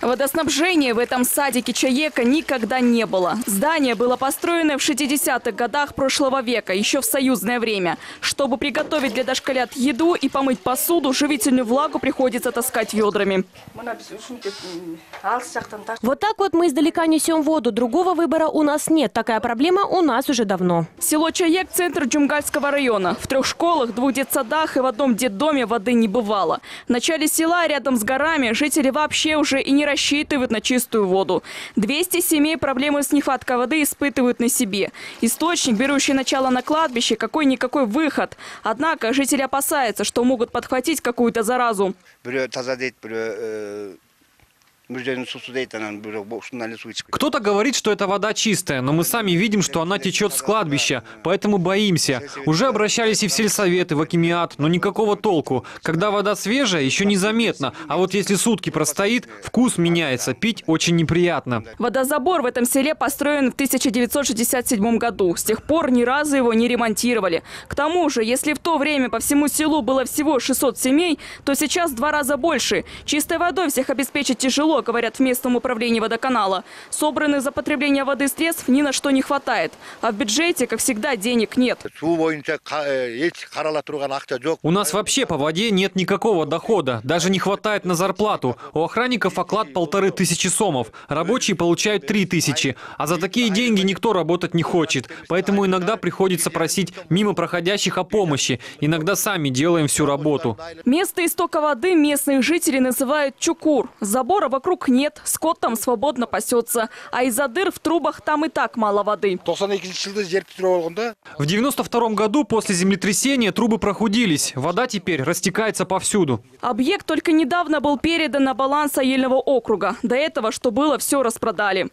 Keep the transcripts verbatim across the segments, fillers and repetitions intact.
Водоснабжения в этом садике Чаека никогда не было. Здание было построено в шестидесятых годах прошлого века, еще в союзное время. Чтобы приготовить для дошколят еду и помыть посуду, живительную влагу приходится таскать ведрами. Вот так вот мы издалека несем воду. Другого выбора у нас нет. Такая проблема у нас уже давно. Село Чаек – центр Джумгальского района. В трех школах, двух детсадах и в одном детдоме воды не бывало. В начале села, рядом с горами, жители вообще уже и не рассчитывают на чистую воду. двести семей проблемы с нехваткой воды испытывают на себе. Источник, берущий начало на кладбище, какой-никакой выход. Однако жители опасаются, что могут подхватить какую-то заразу. Кто-то говорит, что эта вода чистая, но мы сами видим, что она течет с кладбища, поэтому боимся. Уже обращались и в сельсовет, и в акимиат, но никакого толку. Когда вода свежая, еще незаметно, а вот если сутки простоит, вкус меняется, пить очень неприятно. Водозабор в этом селе построен в тысяча девятьсот шестьдесят седьмом году. С тех пор ни разу его не ремонтировали. К тому же, если в то время по всему селу было всего шестьсот семей, то сейчас в два раза больше. Чистой водой всех обеспечить тяжело, говорят в местном управлении водоканала. Собранных за потребление воды средств ни на что не хватает. А в бюджете, как всегда, денег нет. У нас вообще по воде нет никакого дохода. Даже не хватает на зарплату. У охранников оклад полторы тысячи сомов. Рабочие получают три тысячи. А за такие деньги никто работать не хочет. Поэтому иногда приходится просить мимо проходящих о помощи. Иногда сами делаем всю работу. Место истока воды местные жители называют Чукур. Забора вокруг нет, скот там свободно пасется. А из-за дыр в трубах там и так мало воды. В девяносто втором году после землетрясения трубы прохудились. Вода теперь растекается повсюду. Объект только недавно был передан на баланс Аильного округа. До этого, что было, все распродали.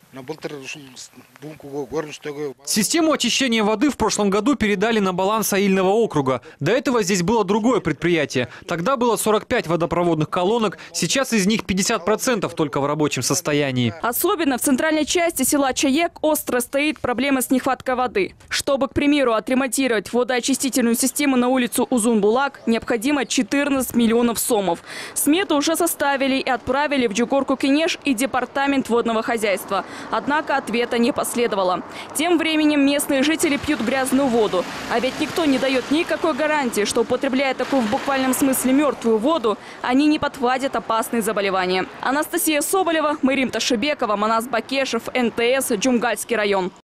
Систему очищения воды в прошлом году передали на баланс Аильного округа. До этого здесь было другое предприятие. Тогда было сорок пять водопроводных колонок, сейчас из них пятьдесят процентов только в рабочем состоянии. Особенно в центральной части села Чаек остро стоит проблема с нехваткой воды. Чтобы, к примеру, отремонтировать водоочистительную систему на улицу Узун-Булак, необходимо четырнадцать миллионов сомов. Смету уже составили и отправили в Джугорку-Кенеш и департамент водного хозяйства. Однако ответа не последовало. Тем временем местные жители пьют грязную воду. А ведь никто не дает никакой гарантии, что, употребляя такую в буквальном смысле мертвую воду, они не подхватят опасные заболевания. Анастасия Соболева, Мэрим Ташибекова, Манас Бакешев, эн тэ эс, Джумгальский район.